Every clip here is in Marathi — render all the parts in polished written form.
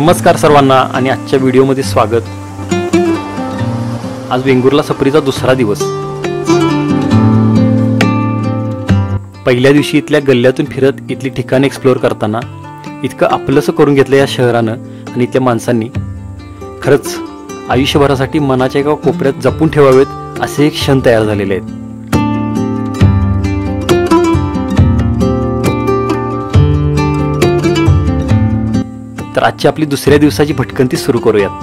नमस्कार सर्वांना आणि आजच्या व्हिडिओमध्ये स्वागत। आज वेंगुर्ला सफरीचा दुसरा दिवस। पहिल्या दिवशी इथल्या गल्ल्यातून फिरत इथली ठिकाणे एक्सप्लोर करताना इतकं आपलंसं करून घेतलं या शहरानं आणि इथल्या माणसांनी। खरंच आयुष्यभरासाठी मनाच्या एका कोपऱ्यात जपून ठेवावेत असे एक क्षण तयार झालेले आहेत। तर आजची आपली दुसऱ्या दिवसाची भटकंती सुरू करूयात।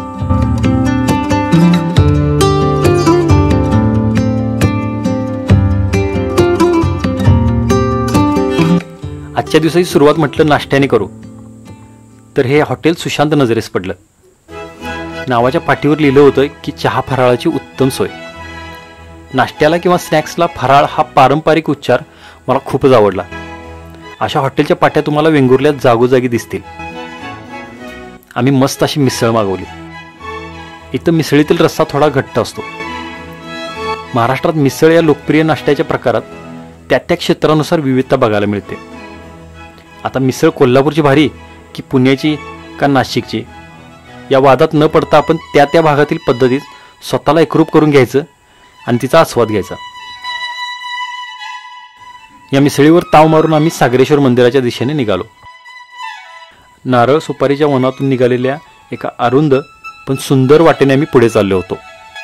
आजच्या दिवसाची सुरुवात म्हटलं नाश्त्याने करू तर हे हॉटेल सुशांत नजरेस पडलं। नावाच्या पाठीवर लिहिलं होतं की चहा फराळाची उत्तम सोय। नाश्त्याला किंवा स्नॅक्सला फराळ हा पारंपरिक उच्चार मला खूपच आवडला। अशा हॉटेलच्या पाट्या तुम्हाला वेंगुर्ल्यात जागोजागी दिसतील। आम्ही मस्त अशी मिसळ मागवली। इथं मिसळीतील रस्सा थोडा घट्ट असतो। महाराष्ट्रात मिसळ या लोकप्रिय नाश्त्याच्या प्रकारात त्या क्षेत्रानुसार विविधता बघायला मिळते। आता मिसळ कोल्हापूरची भारी की पुण्याची का नाशिकची या वादात न पडता आपण त्या भागातील पद्धतीत स्वतःला एकरूप करून घ्यायचं आणि तिचा आस्वाद घ्यायचा। या मिसळीवर ताव मारून आम्ही सागरेश्वर मंदिराच्या दिशेने निघालो। नारळ सुपारीच्या वनातून निघालेल्या एका अरुंद पण सुंदर वाटेने आम्ही पुढे चाललो होतो।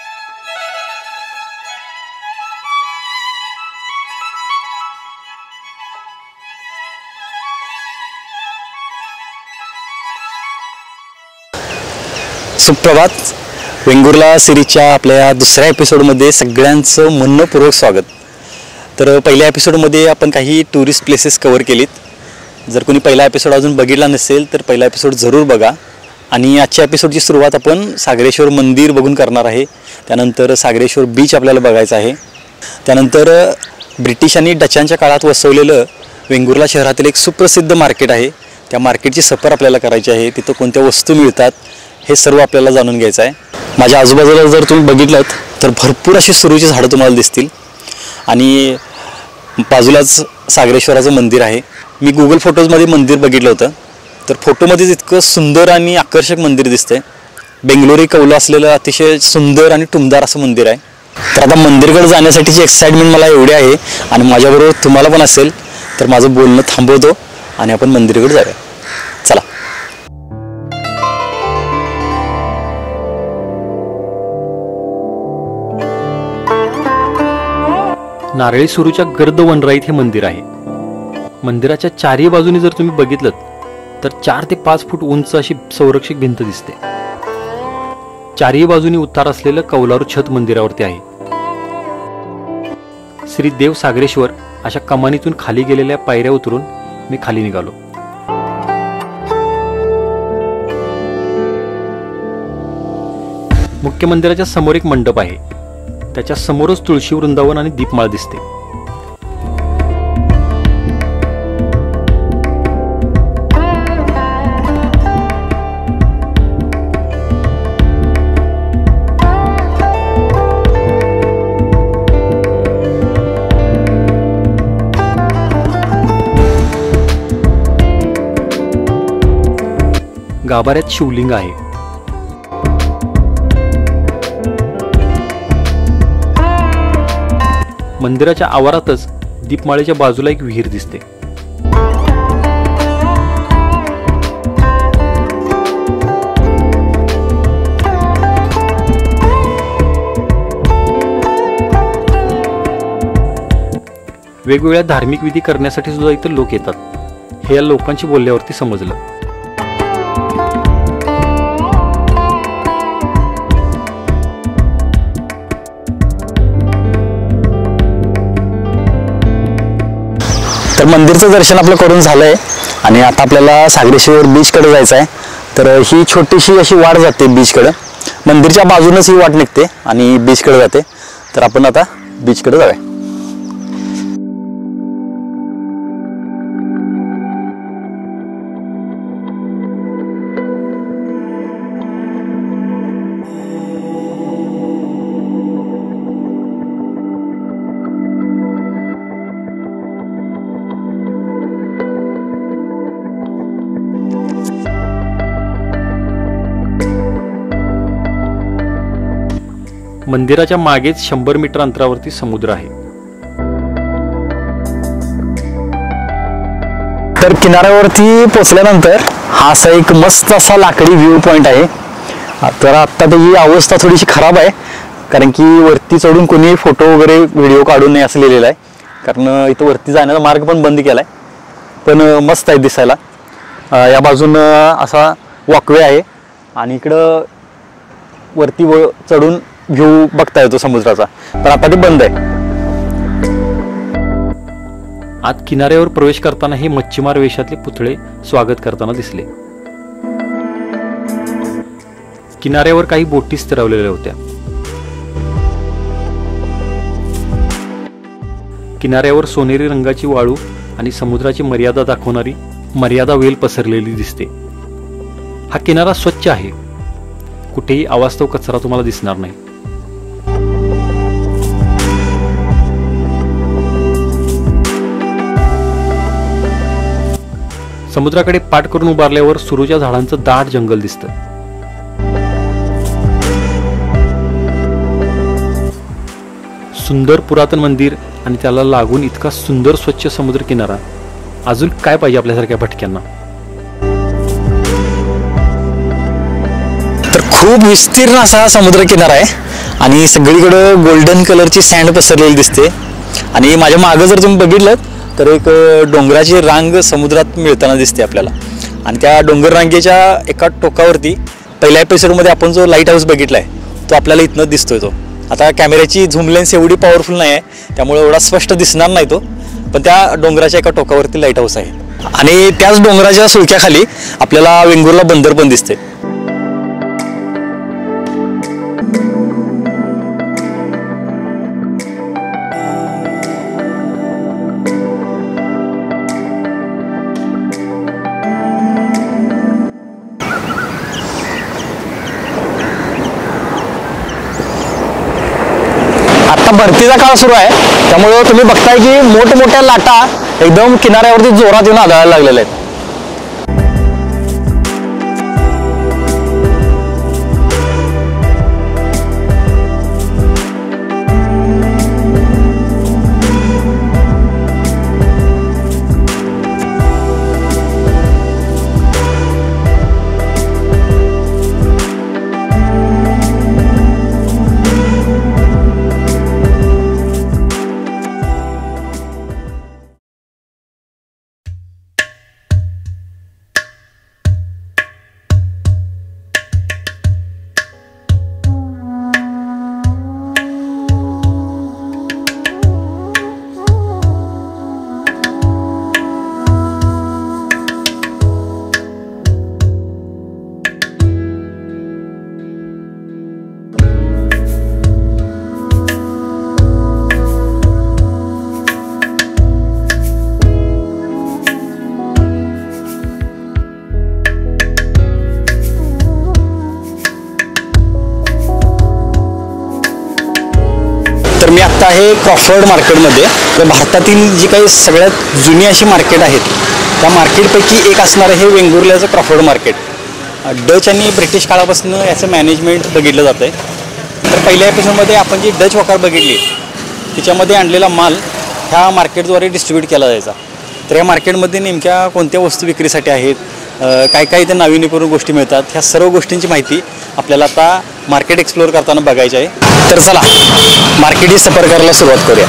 सुप्रभात। वेंगुर्ला सिरीजच्या आपल्या दुसऱ्या एपिसोडमध्ये सगळ्यांचं मनपूर्वक स्वागत। तर पहिल्या एपिसोडमध्ये आपण काही टुरिस्ट प्लेसेस कव्हर केलीत। जर कोणी पहिला एपिसोड अजून बघितला नसेल तर पहिला एपिसोड जरूर बघा। आणि आजच्या एपिसोडची सुरुवात आपण सागरेश्वर मंदिर बघून करणार आहे। त्यानंतर सागरेश्वर बीच आपल्याला बघायचं आहे। त्यानंतर ब्रिटिश आणि डचांच्या काळात वसवलेलं वेंगुर्ला शहरातील एक सुप्रसिद्ध मार्केट आहे। त्या मार्केटची सफर आपल्याला करायची आहे। तिथं कोणत्या वस्तू मिळतात हे सर्व आपल्याला जाणून घ्यायचं आहे। माझ्या आजूबाजूला जर तुम्ही बघितलं तर भरपूर अशी सुरूची झाडं तुम्हाला दिसतील आणि बाजूलाच सागरेश्वराचं मंदिर आहे। मी गुगल फोटोजमध्ये मंदिर बघितलं होतं तर फोटोमध्येच इतकं सुंदर आणि आकर्षक मंदिर दिसतंय। बेंगलोरी कौल असलेलं अतिशय सुंदर आणि टुमदार असं मंदिर आहे। तर आता मंदिरकडे जाण्यासाठीची एक्साइटमेंट मला एवढी आहे आणि माझ्याबरोबर तुम्हाला पण असेल तर माझं बोलणं थांबवतो आणि आपण मंदिराकडे जाऊया। चला। नारळी सुरूच्या गर्द वनराईत हे मंदिर आहे। मंदिराच्या चारही बाजूनी जर तुम्ही बघितलं तर 4 ते 5 फूट उंच अशी संरक्षक भिंत दिसते। चारही बाजूनी उतार असलेलं कौलारू छत मंदिरावरती आहे। श्री देव सागरेश्वर अशा कमानीतून खाली गेलेल्या पायऱ्या उतरून मी खाली निघालो। मुख्य मंदिराच्या समोर एक मंडप आहे। त्याच्या समोरच तुळशी वृंदावन आणि दीपमाळ दिसते। गाभाऱ्यात शिवलिंग आहे। मंदिराच्या आवारातच दीपमाळेच्या बाजूला एक विहीर दिसते। वेगवेगळ्या धार्मिक विधी करण्यासाठी सुद्धा इथं लोक येतात हे या लोकांची बोलल्यावरती समजलं। तर मंदिरचं दर्शन आपलं करून झालंय आणि आता आपल्याला सागरेश्वर बीचकडे जायचं आहे। तर ही छोटीशी अशी वाट जाते बीचकडे। मंदिरच्या बाजूनच ही वाट निघते आणि बीचकडे जाते। तर आपण आता बीचकडे जाऊया। मंदिराच्या मागेच 100 मीटर अंतरावरती समुद्र आहे. तर किनाऱ्यावरती पोचल्यानंतर हा असा एक मस्त असा लाकडी व्ह्यू पॉइंट आहे. तर आत्ता त्याची अवस्था थोडीशी खराब आहे, कारण की वरती चढून कोणी फोटो वगैरे व्हिडिओ काढू नये असं लिहिलेलं आहे. कारण इथं वरती जाण्याचा मार्ग पण बंद केला आहे. पण मस्त आहे दिसायला. या बाजून असा वॉकवे आहे आणि इकडं वरती चढून व्ह्यू बघता येतो समुद्राचा. पण आता ते बंद आहे. आत किनाऱ्यावर प्रवेश करताना हे मच्छीमार वेशातले पुतळे स्वागत करताना दिसले. किनाऱ्यावर काही बोटी स्थिरावलेल्या होत्या. किनाऱ्यावर सोनेरी रंगाची वाळू आणि समुद्राची मर्यादा दाखवणारी मर्यादा वेल पसरलेली दिसते. हा किनारा स्वच्छ आहे. कुठेही अवास्तव कचरा तुम्हाला दिसणार नाही. समुद्राकडे पाठ करून उभारल्यावर सुरूच्या झाडांचं दाट जंगल दिसतं. सुंदर पुरातन मंदिर आणि त्याला लागून इतका सुंदर स्वच्छ समुद्र किनारा, अजून काय पाहिजे आपल्यासारख्या भटक्यांना. तर खूप विस्तीर्ण असा समुद्र किनारा आहे आणि सगळीकडं गोल्डन कलरची सँड पसरलेली दिसते. आणि माझ्या मागं जर तुम्ही बघितलं तर एक डोंगराची रांग समुद्रात मिळताना दिसते आपल्याला. आणि त्या डोंगर रांगेच्या एका टोकावरती पहिल्या एपिसोडमध्ये आपण जो लाईट हाऊस बघितला आहे तो आपल्याला इथनं दिसतोय. तो आता कॅमेऱ्याची झूम लेन्स एवढी पॉवरफुल नाही आहे, त्यामुळे एवढा स्पष्ट दिसणार नाही तो. पण त्या डोंगराच्या एका टोकावरती लाईट हाऊस आहे आणि त्याच डोंगराच्या सुळक्याखाली आपल्याला वेंगुर्ला बंदर पण दिसते. भरतीचा काळ सुरू आहे, त्यामुळे तुम्ही बघताय की मोठमोठ्या लाटा एकदम किनाऱ्यावरती जोरात येऊन आढळायला लागलेल्या आहेत. तर मी आत्ता आहे क्रॉफर्ड मार्केटमध्ये. तर भारतातील जी काही सगळ्यात जुनी अशी मार्केट आहेत त्या मार्केटपैकी एक असणारं हे वेंगुर्ल्याचं क्रॉफर्ड मार्केट. डच आणि ब्रिटिश काळापासून याचं मॅनेजमेंट बघितलं जातं आहे. तर पहिल्या एपिसोडमध्ये आपण जी डच वकार बघितली त्याच्यामध्ये आणलेला माल ह्या मार्केटद्वारे डिस्ट्रीब्यूट केला जायचा. तर या मार्केटमध्ये नेमक्या कोणत्या वस्तू विक्रीसाठी आहेत, काय काय इथे नाविन्यपूर्ण गोष्टी मिळतात, ह्या सर्व गोष्टींची माहिती आपल्याला आता मार्केट एक्सप्लोअर करताना बघायची आहे. तर चला मार्केट ही सफर करायला सुरुवात करूया.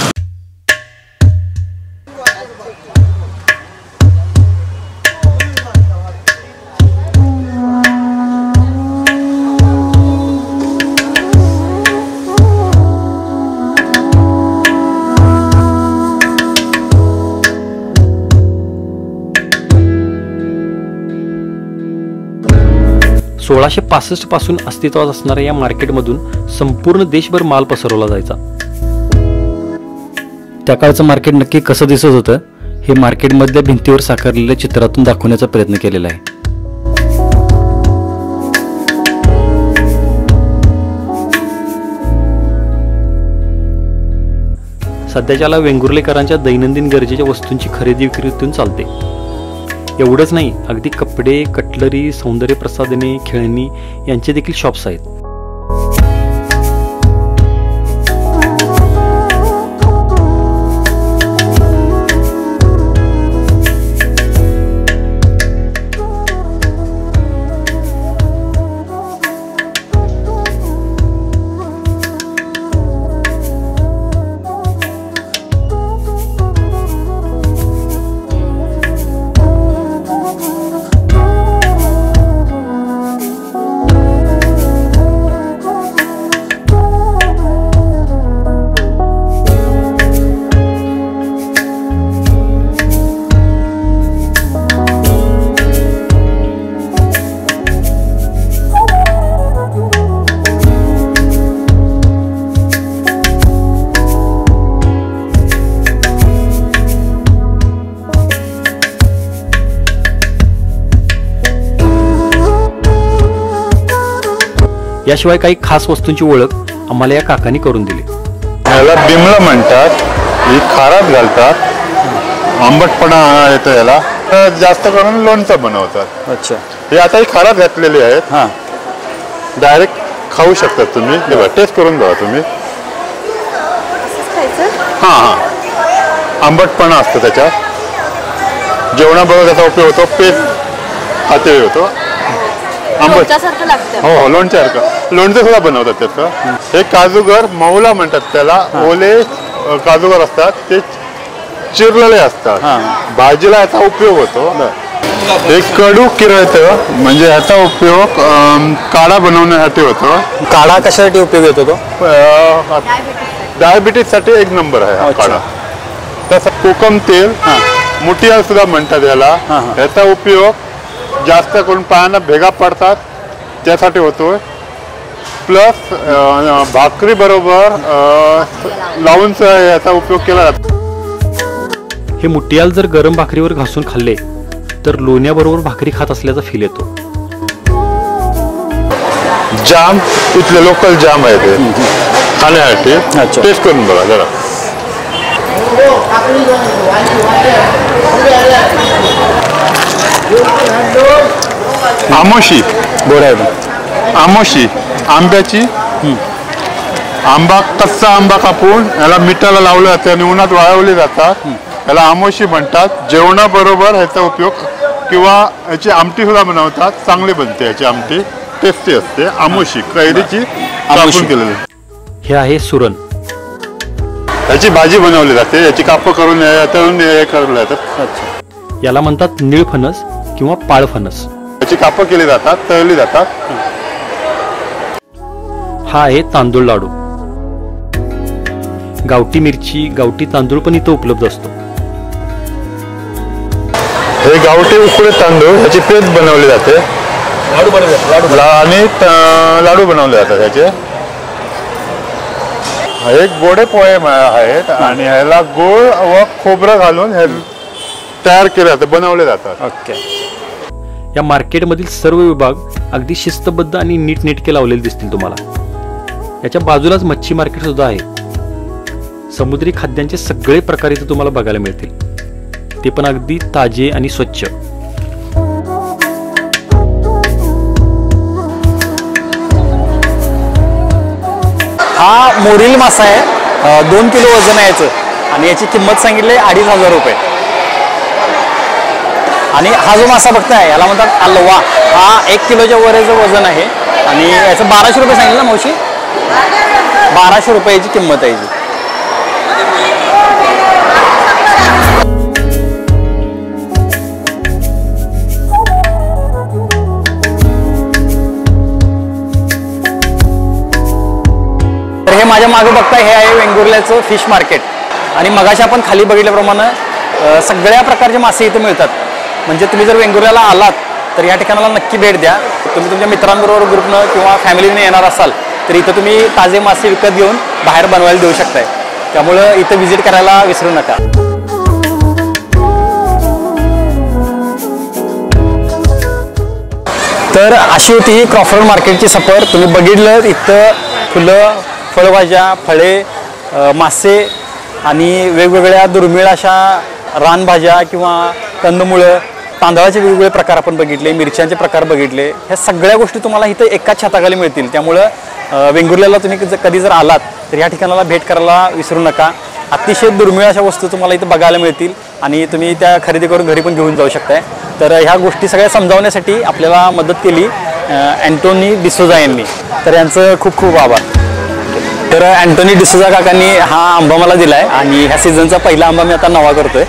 सोळाशे 65 पासून अस्तित्वात असणाऱ्या या मार्केटमधून संपूर्ण देशभर माल पसरवला जायचा. त्या काळचं मार्केट नक्की कसं दिसत होतं हे मार्केटमधल्या भिंतीवर साकारलेल्या चित्रातून दाखवण्याचा प्रयत्न केलेला आहे. सध्याच्याला वेंगुर्लेकरांच्या दैनंदिन गरजेच्या वस्तूंची खरेदी विक्रीतून चालते. एवढंच नाही, अगदी कपडे, कटलरी, सौंदर्य प्रसाधने, खेळणी यांचे देखील शॉप्स आहेत. याशिवाय काही खास वस्तूंची ओळख आम्हाला या काकांनी करून दिली. याला बिमला म्हणतात. ही खारात घालतात, आंबटपणा येतो याला. तर जास्त करून लोणचं बनवतात. अच्छा. हे आता ही खारात घातलेली आहेत. हां. डायरेक्ट खाऊ शकतात तुम्ही. हे बघा, टेस्ट करून बघा तुम्ही. हां हां, आंबटपणा असतो त्याच्यात. जेवणाबरोबर त्याचा उपयोग होतो. पेट पातळी होतो. आंबट हो हो, लोणच्यासारखं. लोणचं सुद्धा बनवतात त्याचं. हे काजूगर मौला म्हणतात त्याला. ओले काजूगर असतात, ते चिरलेले असतात. भाजीला याचा उपयोग होतो. हे कडू किरळतं, म्हणजे याचा उपयोग काढा बनवण्यासाठी होतो. काढा कशासाठी उपयोग येतो तो? डायबिटीज साठी एक नंबर आहे हा काढा. तसं कोकम तेल, मुठियाल सुद्धा म्हणतात याला. याचा उपयोग जास्त करून पायांना भेगा पडतात त्यासाठी होतोय. प्लस भाकरी बरोबर लावून याचा उपयोग केला जातो. हे मुठियाल जर गरम भाकरीवर घासून खाल्ले तर लोण्याबरोबर भाकरी खात असल्याचा फील येतो. जाम इथले लोकल जाम आहे ते खाण्यासाठी. टेस्ट करून बघा जरा. आमोशी गोड आहे. आमोशी आंब्याची. आंबा कच्चा आंबा कापून याला मिठाला लावलं जाते आणि उन्हात वाळवले जातात. याला आमोशी म्हणतात. जेवणाबरोबर ह्याचा उपयोग किंवा याची आमटी सुद्धा बनवतात. चांगली बनते याची आमटी, टेस्टी असते. आमोशी कैरीची कापून केलेली. हे आहे सुरण. याची भाजी बनवली जाते. याची कापं करून तळून हे करले जातात. याला म्हणतात निळफणस किंवा पाळफणस. याची कापं केली जातात, तळली जातात. हा आहे तांदूळ लाडू. गावठी मिरची, गावठी तांदूळ पण इथं उपलब्ध असतो. हे गावठी उकडे तांदूळ, याची पेस्ट बनवली जाते आणि लाडू बनवले जातात याचे. हे गोडे पोहे आहेत आणि ह्याला गोळ व खोबरं घालून हे तयार केले जाते, बनवले जातात. ओके. या मार्केटमधील सर्व विभाग अगदी शिस्तबद्ध आणि नीटनेटके लावलेले दिसतील तुम्हाला. याच्या बाजूलाच मच्छी मार्केट सुद्धा आहे. समुद्री खाद्यांचे सगळे प्रकार इथे तुम्हाला बघायला मिळतील, ते पण अगदी ताजे आणि स्वच्छ. हा मोरील मासा आहे. 2 किलो वजन आहे याचं आणि याची किंमत सांगितली 2,500 रुपये. आणि हा जो मासा बघताय याला म्हणतात अलवा. हा 1 किलोच्या वरेचं वजन आहे आणि याचं 1200 रुपये सांगितलं ना मावशी? 1200 रुपयाची किंमत आहे याची. तर हे माझ्या मागे बघताय, हे आहे वेंगुर्ल्याचं फिश मार्केट. आणि मगाशी आपण खाली बघितल्याप्रमाणे सगळ्या प्रकारचे मासे इथे मिळतात. म्हणजे तुम्ही जर वेंगुर्ल्याला आलात तर या ठिकाणाला नक्की भेट द्या. तुम्ही तुमच्या मित्रांबरोबर ग्रुपनं किंवा फॅमिलीने येणार असाल तर इथं तुम्ही ताजे मासे विकत घेऊन बाहेर बनवायला देऊ शकताय. त्यामुळं इथं व्हिजिट करायला विसरू नका. तर अशी होती ही क्रॉफर्ड मार्केटची सफर. तुम्ही बघितलं इथं फुलं, फळभाज्या, फळे, मासे आणि वेगवेगळ्या दुर्मिळ अशा रानभाज्या किंवा कंदमुळं, तांदळाचे वेगवेगळे प्रकार आपण बघितले, मिरच्यांचे प्रकार बघितले. ह्या सगळ्या गोष्टी तुम्हाला इथं एकाच छताखाली मिळतील. त्यामुळं वेंगुर्ल्याला तुम्ही कधी जर आलात तर या ठिकाणाला भेट करायला विसरू नका. अतिशय दुर्मिळ अशा वस्तू तुम्हाला इथं बघायला मिळतील आणि तुम्ही त्या खरेदी करून घरी पण घेऊन जाऊ शकताय. तर ह्या गोष्टी सगळ्या समजावण्यासाठी आपल्याला मदत केली अँटोनी डिसोजा यांनी. तर यांचं खूप खूप आभार. तर अँटोनी डिसोजा काकांनी हा आंबा मला दिला आहे आणि ह्या सीझनचा पहिला आंबा मी आता नवा करतोय.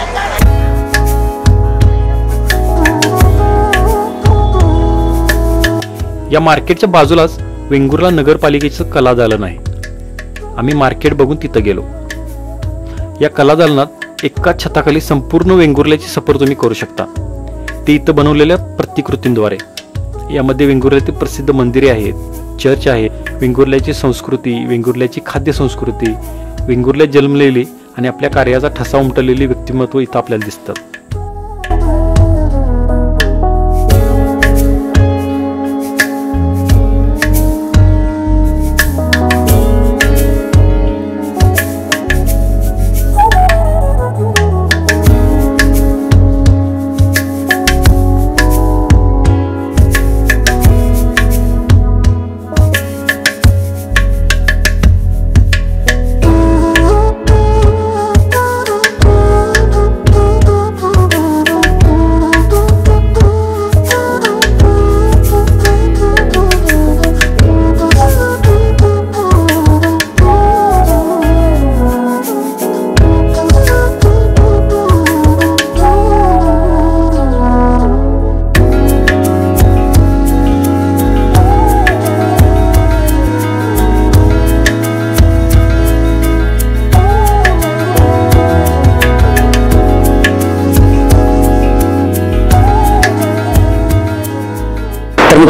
या मार्केटच्या बाजूलाच वेंगुर्ला नगरपालिकेचं कलादालन आहे. आम्ही मार्केट बघून तिथं गेलो. या कलादालनात एकाच छताखाली संपूर्ण वेंगुर्ल्याची सफर तुम्ही करू शकता, ते इथं बनवलेल्या प्रतिकृतींद्वारे. यामध्ये वेंगुर्ल्यातील प्रसिद्ध मंदिरे आहेत, चर्च आहे, वेंगुर्ल्याची संस्कृती, वेंगुर्ल्याची खाद्य संस्कृती, वेंगुर्ल्यात जन्मलेली आणि आपल्या कार्याचा ठसा उमटलेली व्यक्तिमत्व इथं आपल्याला दिसतात.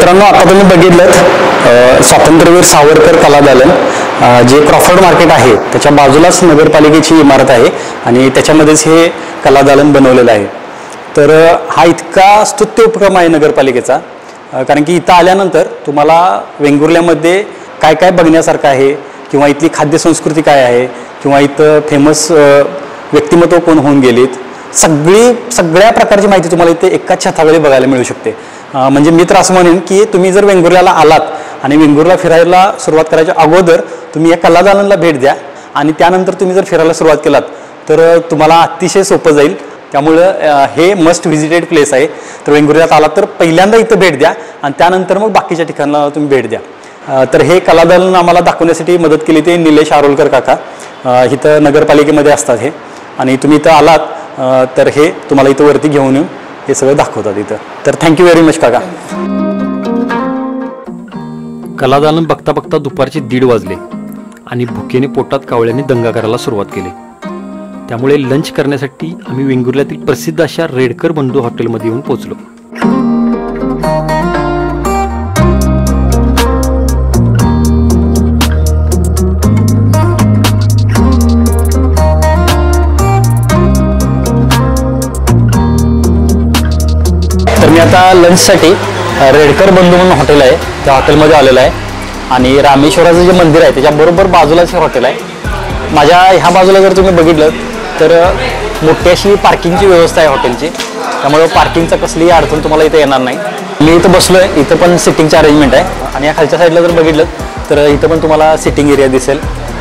मित्रांनो, आता तुम्ही बघितलं स्वातंत्र्यवीर सावरकर कलादालन, जे क्रॉफर्ड मार्केट आहे त्याच्या बाजूलाच नगरपालिकेची इमारत आहे आणि त्याच्यामध्येच हे कलादालन बनवलेलं आहे. तर हा इतका स्तुत्य उपक्रम आहे नगरपालिकेचा, कारण की इथं आल्यानंतर तुम्हाला वेंगुर्ल्यामध्ये काय काय बघण्यासारखं आहे किंवा इथली खाद्यसंस्कृती काय आहे किंवा इथं फेमस व्यक्तिमत्व कोण होऊन गेलीत, सगळ्या प्रकारची माहिती तुम्हाला इथे एकाच छताखाली बघायला मिळू शकते. म्हणजे मी तर असं म्हणेन की तुम्ही जर वेंगुर्ल्याला आलात आणि वेंगुर्ला फिरायला सुरुवात करायच्या अगोदर तुम्ही या कलादालनला भेट द्या आणि त्यानंतर तुम्ही जर फिरायला सुरुवात केलात तर तुम्हाला अतिशय सोपं जाईल. त्यामुळं हे मस्ट व्हिजिटेड प्लेस आहे. तर वेंगुर्ल्यात आलात तर पहिल्यांदा इथं भेट द्या आणि त्यानंतर मग बाकीच्या ठिकाणाला तुम्ही भेट द्या. तर हे कलादालन आम्हाला दाखवण्यासाठी मदत केली ते निलेश आरोलकर काका, इथं नगरपालिकेमध्ये असतात हे, आणि तुम्ही इथं आलात तर हे तुम्हाला इथं वरती घेऊन येऊन हे सगळं दाखवतात इथं. तर थँक्यू व्हेरी मच काका. कलादालन बघता बघता दुपारचे 1:30 वाजले आणि भुकेने पोटात कावळ्याने दंगा करायला सुरुवात केली. त्यामुळे लंच करण्यासाठी आम्ही वेंगुर्ल्यातील प्रसिद्ध अशा रेडकर बंधू हॉटेलमध्ये येऊन पोहोचलो. तर मी आता लंचसाठी रेडकर बंधू म्हणून हॉटेल आहे त्या हॉटेलमध्ये आलेलं आहे आणि रामेश्वराचं जे मंदिर आहे त्याच्याबरोबर बाजूलाच हे हॉटेल आहे. माझ्या ह्या बाजूला जर तुम्ही बघितलं तर मोठी अशी पार्किंगची व्यवस्था आहे हॉटेलची, त्यामुळे पार्किंगचा कसलीही अडचण तुम्हाला इथे येणार नाही. मी इथं बसलो आहे, इथं पण सिटिंगची अरेंजमेंट आहे आणि या खालच्या साईडला जर बघितलं तर इथं पण तुम्हाला सिटिंग एरिया दिसेल.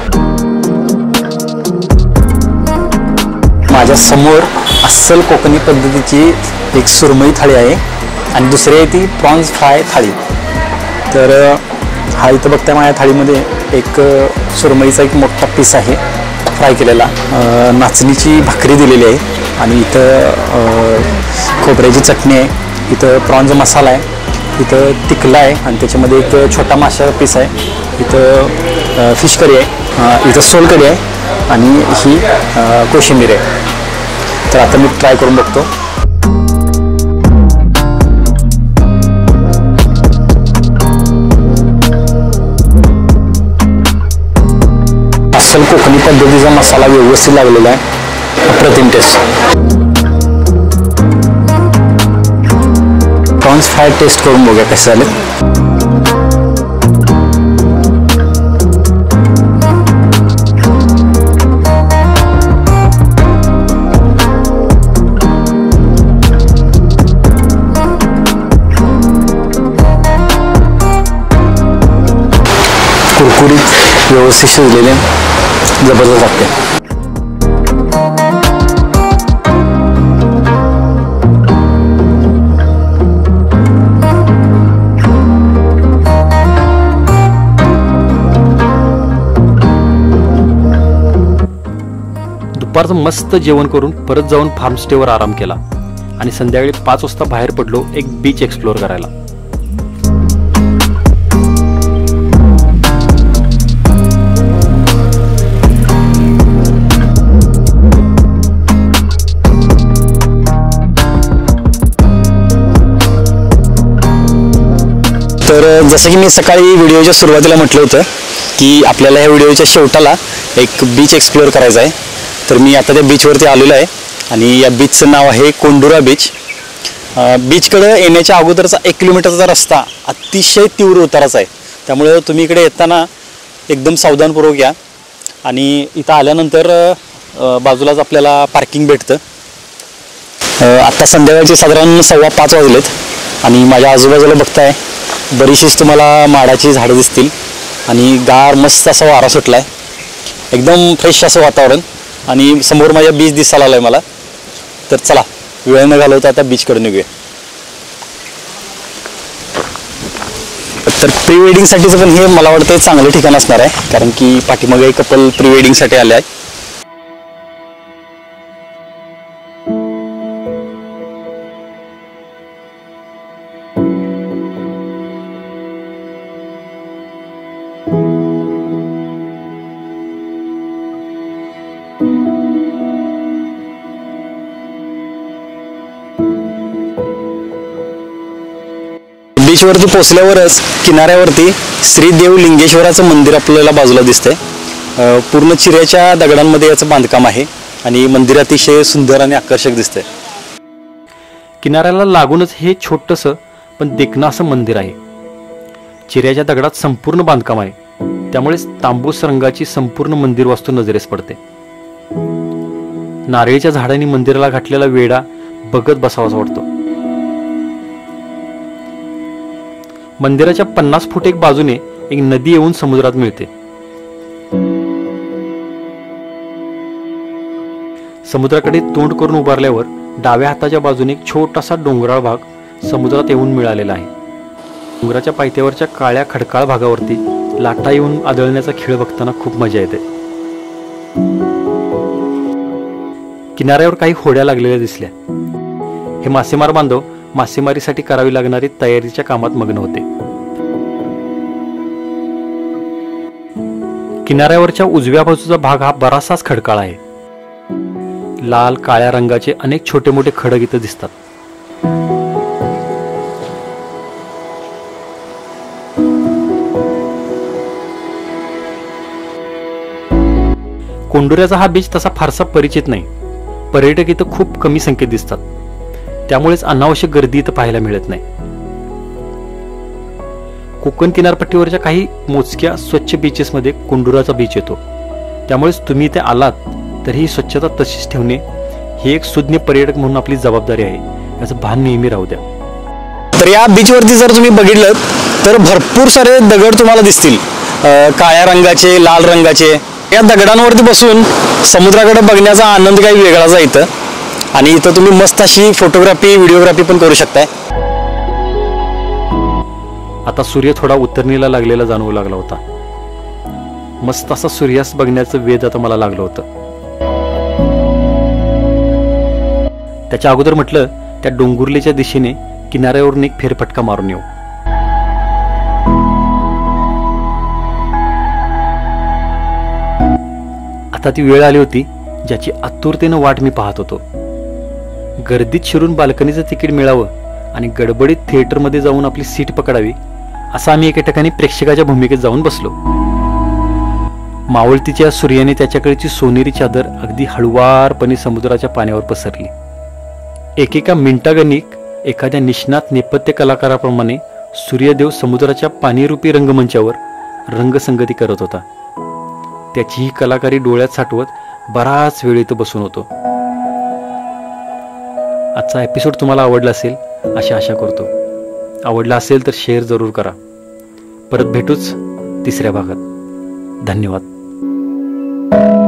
माझ्या समोर अस्सल कोकणी पद्धतीची एक सुरमई थाळी आहे आणि दुसरी आहे ती प्रॉन्स फ्राय थाळी. तर हा इथं बघताय माझ्या थाळीमध्ये एक सुरमईचा एक मोठा पीस आहे फ्राय केलेला, नाचणीची भाकरी दिलेली आहे आणि इथं खोबऱ्याची चटणी आहे, इथं प्रॉन्स मसाला आहे, इथं तिखला आहे आणि त्याच्यामध्ये एक छोटा माशा पीस आहे, इथं फिश करी आहे, इथं सोल करी आहे आणि ही कोशिंबीर आहे. तर आता मी ट्राय करून बघतो. अस्सल कोकणी पद्धतीचा मसाला व्यवस्थित लागलेला आहे, अप्रतिम टेस्ट. प्रॉन्स फ्राय टेस्ट करून बघूया कसे झाले. कुरकुरीत व्यवस्थित शिजलेले, जबरदस्त लागते. दुपारचं मस्त जेवण करून परत जाऊन फार्मस्टेवर आराम केला आणि संध्याकाळी 5 वाजता बाहेर पडलो एक बीच एक्सप्लोअर करायला. तर जसं की मी सकाळी व्हिडिओच्या सुरुवातीला म्हटलं होतं की आपल्याला ह्या व्हिडिओच्या शेवटाला एक बीच एक्सप्लोअर करायचा आहे. तर मी आता त्या बीचवरती आलेलो आहे आणि या बीचचं नाव आहे कोंडुरा बीच. बीचकडं येण्याच्या अगोदरचा 1 किलोमीटरचा रस्ता अतिशय तीव्र उताराचा आहे, त्यामुळे तुम्ही इकडे येताना एकदम सावधानपूर्वक या आणि इथं आल्यानंतर बाजूलाच आपल्याला पार्किंग भेटतं. आत्ता संध्याकाळचे साधारण 5:15 वाजलेत आणि माझ्या आजूबाजूला बघताय बरीचशीच तुम्हाला माडाची झाडं दिसतील आणि गार मस्त असा वारा सुटला आहे, एकदम फ्रेश असं वातावरण आणि समोर माझ्या बीच दिसायला आला आहे मला. तर चला वेळ न घालवता आता बीचकडे निघूया. तर प्री वेडिंगसाठीचं पण हे मला वाटतं चांगलं ठिकाण असणार आहे, कारण की पाठीमागे कपल प्री वेडिंगसाठी आले आहे. बीचवरती पोचल्यावरच किनाऱ्यावरती श्री देव लिंगेश्वराचं मंदिर आपल्याला बाजूला दिसतंय. पूर्ण चिऱ्याच्या दगडांमध्ये याचं बांधकाम आहे आणि मंदिर अतिशय सुंदर आणि आकर्षक दिसतंय. किनाऱ्याला लागूनच हे छोटंसं पण देखणं असं मंदिर आहे. चिऱ्याच्या दगडात संपूर्ण बांधकाम आहे, त्यामुळेच तांबूस रंगाची संपूर्ण मंदिर वास्तू नजरेस पडते. नारळीच्या झाडांनी मंदिराला घातलेला वेढा बघत बसावासा वाटतो. मंदिराच्या 50 फूट एक बाजूने एक नदी येऊन समुद्रात मिळते. समुद्राकडे तोंड करून उभारल्यावर डाव्या हाताच्या बाजूने एक छोटासा डोंगराळ भाग समुद्रात येऊन मिळालेला आहे. डोंगराच्या पायथ्यावरच्या काळ्या खडकाळ भागावरती लाटा येऊन आदळण्याचा खेळ बघताना खूप मजा येते. किनाऱ्यावर काही होड्या लागलेल्या दिसल्या. हे मासेमार बांधव मासेमारीसाठी करावी लागणारी तयारीच्या कामात मग्न होते. किनाऱ्यावरच्या उजव्या बाजूचा भाग हा बराचसाच खडकाळ आहे. लाल काळ्या रंगाचे अनेक छोटे मोठे खडक इथं दिसतात. कोंडुऱ्याचा हा बीच तसा फारसा परिचित नाही. पर्यटक इथं खूप कमी संख्येत दिसतात, त्यामुळेच अनावश्यक गर्दी इथं पाहायला मिळत नाही. कोकण किनारपट्टीवरच्या काही मोजक्या स्वच्छ बीचेसमध्ये कोंडुराचा बीच येतो, त्यामुळेच तुम्ही इथे आलात तर ही स्वच्छता तशीच ठेवणे ही एक सुज्ञ पर्यटक म्हणून आपली जबाबदारी आहे, याचं भान नेहमी राहू द्या. तर या बीचवरती जर तुम्ही बघितलं तर भरपूर सारे दगड तुम्हाला दिसतील, काळ्या रंगाचे, लाल रंगाचे. या दगडांवरती बसून समुद्राकडे बघण्याचा आनंद काही वेगळाच आहे इथं. आणि इथं तुम्ही मस्त अशी फोटोग्राफी, व्हिडिओग्राफी पण करू शकताय. आता सूर्य थोडा उतरणीला लागलेला जाणवू लागला होता. मस्त असा सूर्यास्त बघण्याचं वेध आता मला लागलं होतं. त्याच्या अगोदर म्हटलं त्या डोंगुर्लीच्या दिशेने किनाऱ्यावरून एक फेरफटका मारून येऊ. आता ती वेळ आली होती ज्याची आतुरतेनं वाट मी पाहत होतो. गर्दीत शिरून बाल्कनीचं तिकीट मिळावं आणि गडबडीत थिएटरमध्ये जाऊन आपली सीट पकडावी, असं आम्ही एका ठिकाणी प्रेक्षकाच्या भूमिकेत जाऊन बसलो. मावळतीच्या सूर्याने त्याच्याकडची सोनेरी चादर अगदी हळुवारपणे समुद्राच्या पाण्यावर पसरली. एकेका मिनिटागणिक एखाद्या निष्णात नेपथ्य कलाकाराप्रमाणे सूर्यदेव समुद्राच्या पाणीरूपी रंगमंचावर रंगसंगती करत होता. त्याची ही कलाकारी डोळ्यात साठवत बराच वेळ इथं बसून होतो. आजचा एपिसोड तुम्हाला आवडला असेल अशी आशा करतो. आवडला असेल तर शेअर जरूर करा. परत भेटूच तिसऱ्या भागात. धन्यवाद.